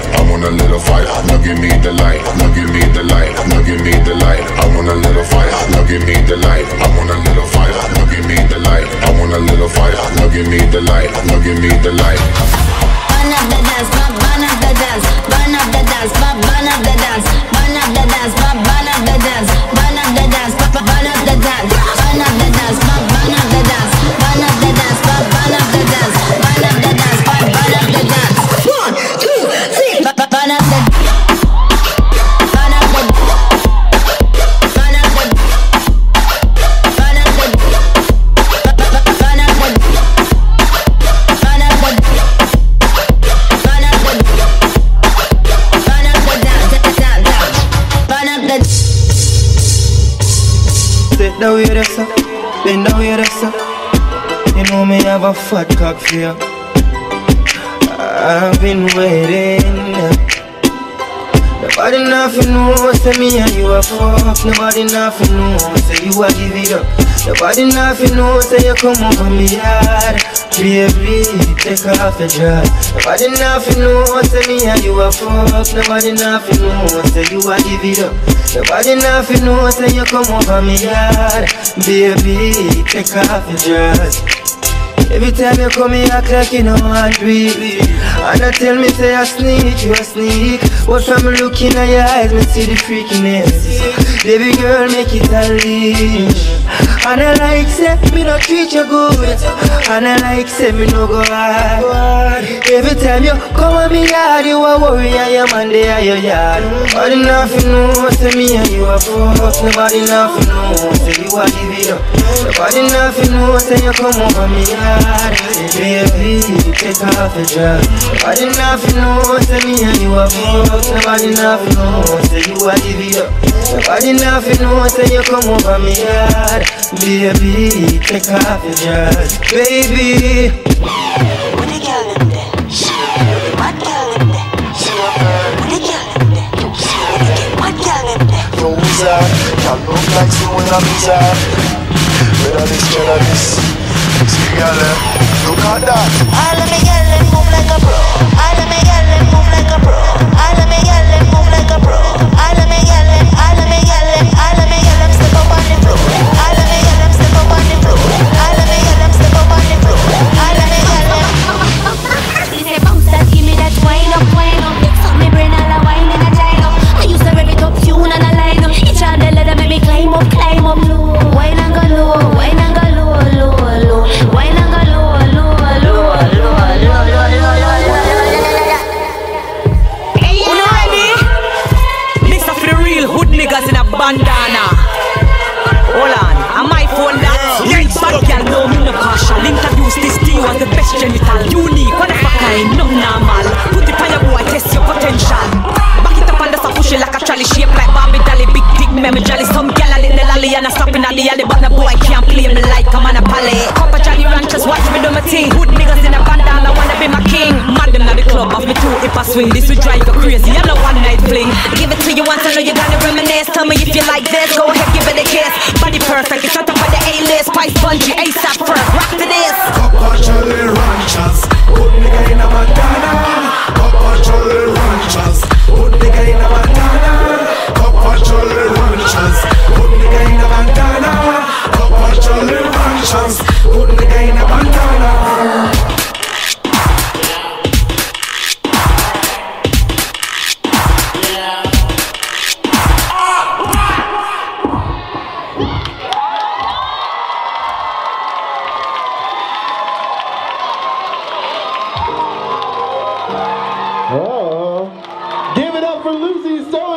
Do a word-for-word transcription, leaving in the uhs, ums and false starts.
I want a little fight. Now give me the light. Now give me the light. Now give me the light. I want a little fight. Now give me the light. I want a little fight. Now give me the light. I want a little fight. Now give me the light. Now give me the light. Burn up the dance, burn up the dance, burn up the dance, burn up the dance, burn up the dance, burn up the dance, burn up the dance, burn up the dance, burn up the dance, burn up the dance, burn up the dance, burn up the dance, burn up the dance, burn up the dance. One, two, three, burn up the burn up the burn up the burn up the burn up the burn up the Sit down with us, bend down with us. You know me have a fat cock for you. I've been waiting. Nobody nothing knows, say me and you a fuck. Nobody nothing knows, say you a give it up. Nobody nothing knows, say you come over me yard. Baby, take off your dress. Nobody nothing knows, say me and you a fuck. Nobody nothing knows, say you a give it up. Nobody nothing knows, say you come over me yard. Baby, take off your dress. Every time you come here, act like you know I'm really. And I tell me, say I sneak, you a sneak. But from looking at your eyes, me see the freakiness. Baby girl, make it unleash. And I like, say, me no treat you good. And I like, say, me no go hard. Every time you come at me yard, you a worry, I am on the your yard. Nobody nothing knows, say me and you a fuck. Nobody nothing knows, say you a give it up. Nobody nothing knows, say you come over me yard. Baby, take off your dress. Nobody nothing knows, say me and you a fuck. Nobody nothing knows, say you a give it up. Nobody nothing knows, say you come over me yard. Baby, take off your dress. Baby, what the girl in there? What girl in there? What the girl in there? What girl in there? Yo, wizard, y'all look like you in a wizard. Whether this, whether this. See girl, look at that. All of me girl and move like a pro. All of me girl and move like a pro. All of me girl and move like a pro. All of me girl and all of me girl and all of me girl them step up on the floor. All of me girl them step up on the floor. All of me girl them step up on the floor. All of me girl them. She say bounce that, give me that wine up, wine up. So me brain all a wine in a gyro. I used to rev it up, tune and a line up. Each and the leather make me climb up, climb up low. Wine and go low, wine and go low, low, low. Wine and go low, low, low, low, low, low, low, low. Hey, you ready? This is for the real hood niggas in a bandana. Hold on, on my phone that real bad girl know me no partial. Introduce this to you as the best genital. Unique, what the fuck I ain't no normal. Put it on your boy, test your potential. Back it up and just push it like a trolley, shape like Barbie Dolly. Big dick, me jelly. Some girl in the lolly and I stop in the alley. But the boy can't play me like I'm on a pallet. Couple Jolly Ranchers watch me do my thing. Hood niggas in a bandana wanna be my king. Mad them at the club off me too if I swing. This will drive you crazy, I'm no one night fling. Give it to you once, I know you gotta reminisce. Tell me if you like this, go ahead, give it a kiss. Body perfect, it's shut up by the A-list. Spice Spongy, ASAP first, rock to this. Couple Jolly Ranchers, put nigga in a bandana. Couple Jolly Ranchers, put nigga in a bandana. Couple Jolly Ranchers, put nigga in a bandana. Couple Jolly Ranchers, put nigga in a bandana. Oh, give it up for Lucy Stone.